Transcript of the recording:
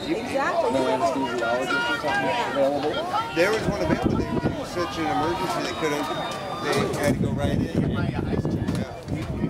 Exactly. No anesthesiologist or something available? There was one available. It was such an emergency they couldn't. They had to go right in. Yeah.